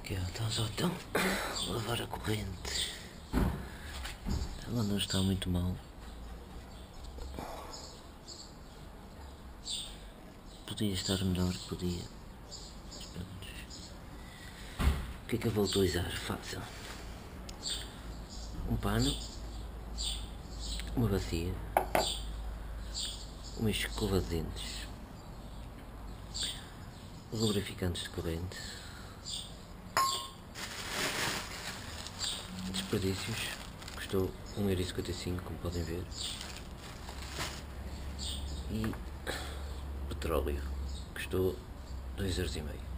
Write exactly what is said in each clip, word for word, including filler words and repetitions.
Aqui ó, então só então lavar a corrente. Ela não está muito mal. Podia estar melhor, podia. O que é que eu vou utilizar? Fácil. Um pano, uma bacia, uma escova de dentes, lubrificantes de corrente, desperdícios, custou um euro e cinquenta e cinco, como podem ver, e petróleo, custou dois euros e meio.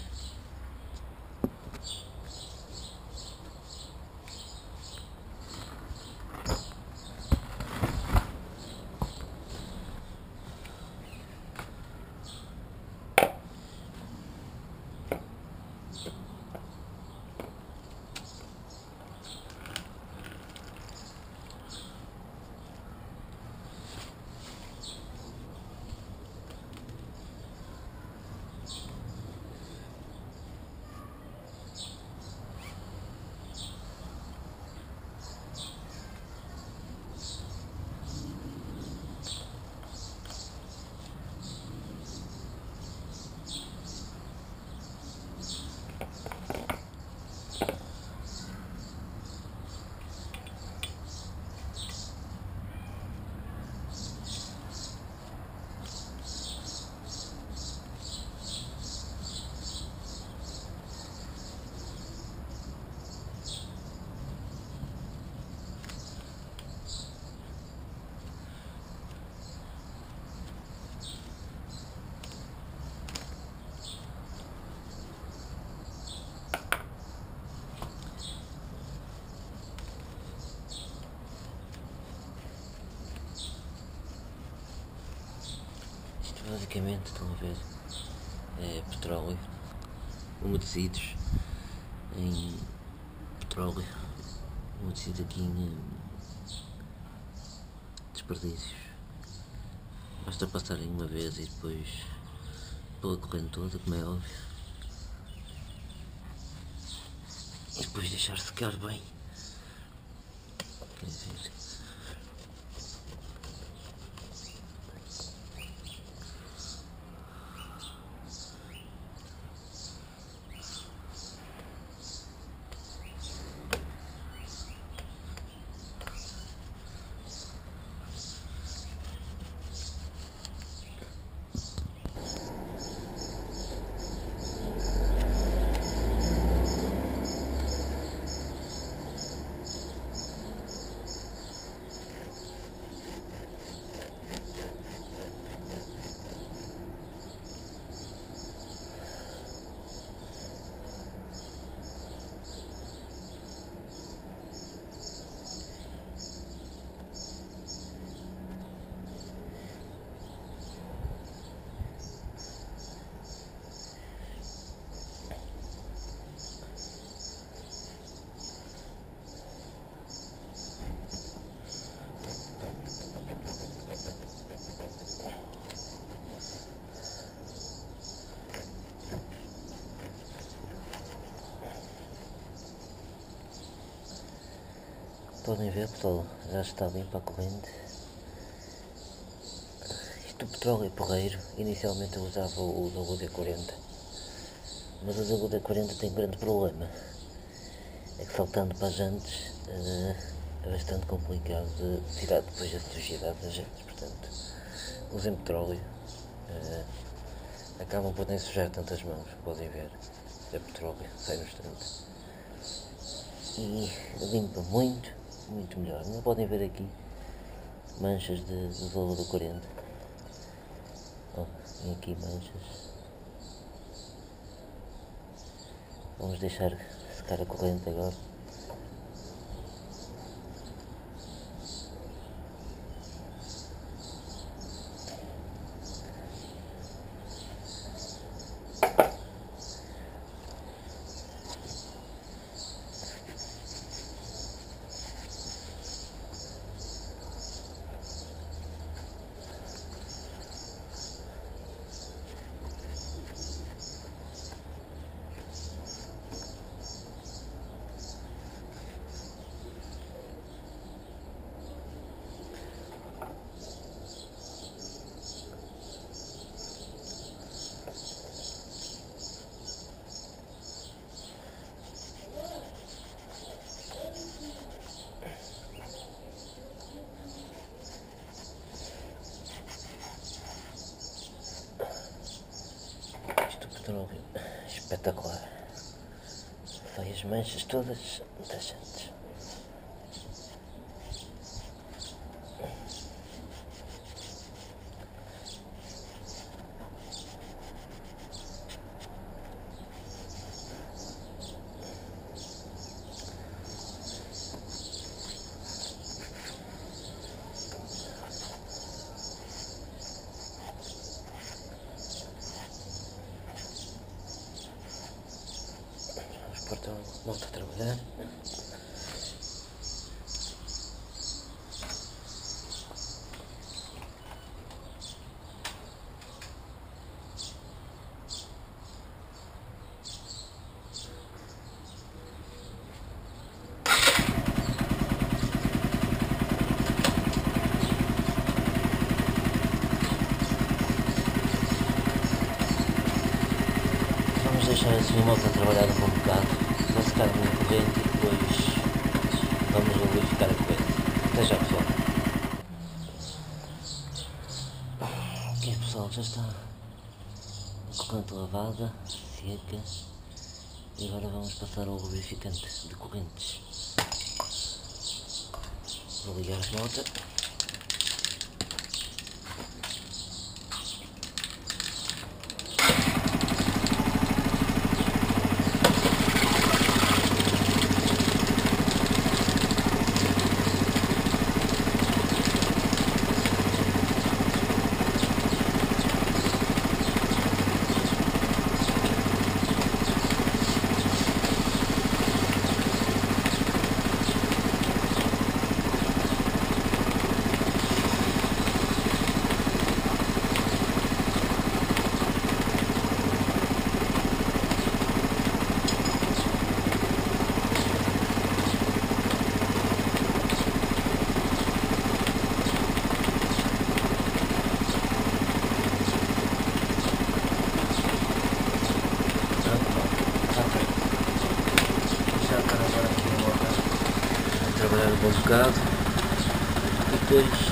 Basicamente, estão a ver, é petróleo, umedecidos em petróleo, umedecidos aqui em desperdícios. Basta passarem uma vez e depois pela corrente toda, como é óbvio, e depois deixar secar bem. Quer dizer, podem ver, pessoal, já está limpa a corrente. Isto, o petróleo é porreiro. Inicialmente eu usava o da Luda quarenta, mas o da Luda quarenta tem um grande problema, é que saltando para as jantes é bastante complicado de tirar depois a sujidade das jantes. Portanto, usem petróleo, acabam por nem sujar tantas mãos, podem ver, é petróleo, sai no instante e limpa muito. Muito melhor. Não podem ver aqui manchas de, de valor do quarenta. Oh, tem aqui manchas. Vamos deixar secar a corrente agora. funcionou espetacular. Sai as manchas todas interessantes. Então, volto a trabalhar. Vamos deixar assim o moto a trabalhar um bom bocado. Vai secar uma corrente e depois vamos lubrificar a corrente. Até já, pessoal. Ok, pessoal, já está a corrente lavada, seca, e agora vamos passar ao lubrificante de correntes. Vou ligar a moto. Trabalhar um bom bocado e depois